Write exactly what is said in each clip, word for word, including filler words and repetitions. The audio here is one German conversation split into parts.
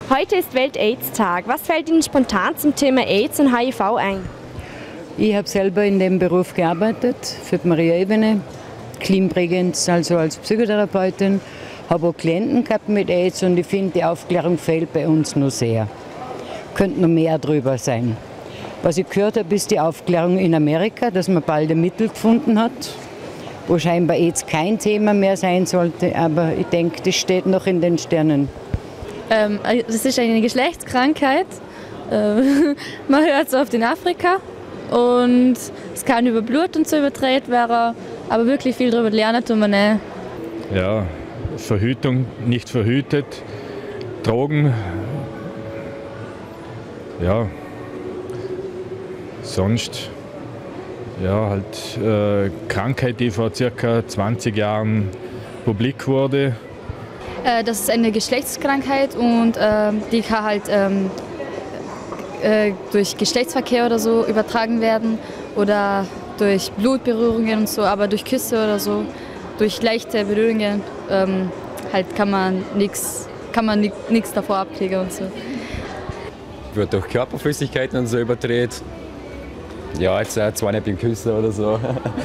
Heute ist Welt-AIDS-Tag. Was fällt Ihnen spontan zum Thema AIDS und H I V ein? Ich habe selber in dem Beruf gearbeitet, für die Maria Ebene, Clean Bregenz, also als Psychotherapeutin, habe auch Klienten gehabt mit AIDS und ich finde, die Aufklärung fehlt bei uns nur sehr. Könnte noch mehr drüber sein. Was ich gehört habe, ist die Aufklärung in Amerika, dass man bald ein Mittel gefunden hat, wo scheinbar AIDS kein Thema mehr sein sollte, aber ich denke, das steht noch in den Sternen. Ähm, das ist eine Geschlechtskrankheit. Äh, man hört es oft in Afrika und es kann über Blut und so übertragen werden, aber wirklich viel darüber lernen tun wir nicht. Ja, Verhütung, nicht verhütet, Drogen, ja, sonst, ja, halt äh, Krankheit, die vor circa zwanzig Jahren publik wurde. Das ist eine Geschlechtskrankheit und äh, die kann halt ähm, äh, durch Geschlechtsverkehr oder so übertragen werden oder durch Blutberührungen und so, aber durch Küsse oder so, durch leichte Berührungen ähm, halt kann man nichts kann man nichts davor abkriegen und so. Wird durch Körperflüssigkeiten und so übertragen. Ja, jetzt äh, zwar nicht beim Küssen oder so.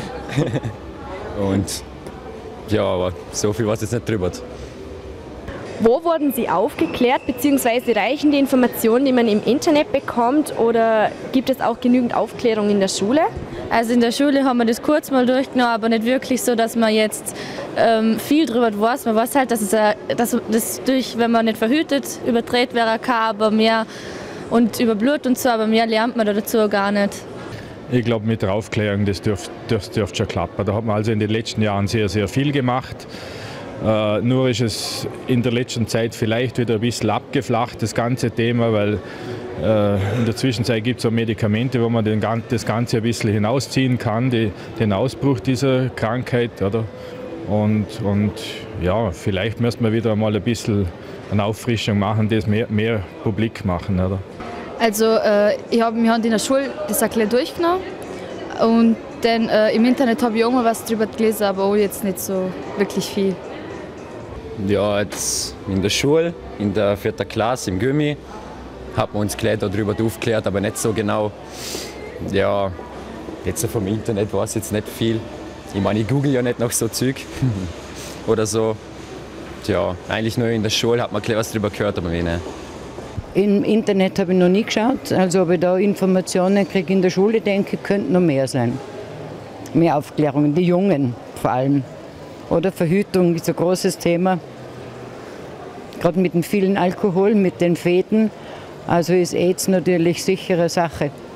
Und ja, aber so viel weiß ich jetzt nicht drüber. Wo wurden Sie aufgeklärt, beziehungsweise reichen die Informationen, die man im Internet bekommt, oder gibt es auch genügend Aufklärung in der Schule? Also in der Schule haben wir das kurz mal durchgenommen, aber nicht wirklich so, dass man jetzt ähm, viel drüber weiß. Man weiß halt, dass es äh, dass das durch, wenn man nicht verhütet, übertragen werden kann, aber mehr und über Blut und so, aber mehr lernt man dazu gar nicht. Ich glaube, mit der Aufklärung, das dürfte dürft, dürft schon klappen. Da hat man also in den letzten Jahren sehr, sehr viel gemacht. Uh, nur ist es in der letzten Zeit vielleicht wieder ein bisschen abgeflacht, das ganze Thema, weil uh, in der Zwischenzeit gibt es auch Medikamente, wo man den, das Ganze ein bisschen hinausziehen kann, die, den Ausbruch dieser Krankheit. Oder? Und, und ja, vielleicht müsste man wieder mal ein bisschen eine Auffrischung machen, das mehr, mehr publik machen. Oder? Also äh, ich hab, wir haben in der Schule das ein bisschen durchgenommen und dann äh, im Internet habe ich auch mal was drüber gelesen, aber auch jetzt nicht so wirklich viel. Ja, jetzt in der Schule, in der vierten Klasse, im Gymi, hat man uns gleich darüber aufgeklärt, aber nicht so genau. Ja, jetzt vom Internet weiß ich jetzt nicht viel. Ich meine, ich google ja nicht nach so Zeug oder so. Ja, eigentlich nur in der Schule hat man gleich was darüber gehört, aber mehr nicht. Im Internet habe ich noch nie geschaut, also ob ich da Informationen kriege in der Schule, denke ich, könnte noch mehr sein. Mehr Aufklärung, die Jungen vor allem. Oder Verhütung ist ein großes Thema. Gerade mit dem vielen Alkohol, mit den Feten. Also ist AIDS natürlich sichere Sache.